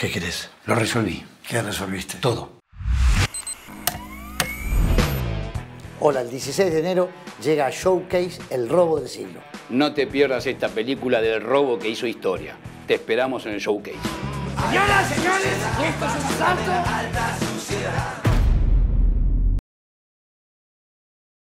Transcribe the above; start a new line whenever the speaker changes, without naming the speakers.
¿Qué querés?
Lo resolví.
¿Qué resolviste?
Todo.
Hola, el 16 de enero llega a Showcase El robo del siglo.
No te pierdas esta película del robo que hizo historia. Te esperamos en el Showcase.
Señoras, señores, esto es un asalto.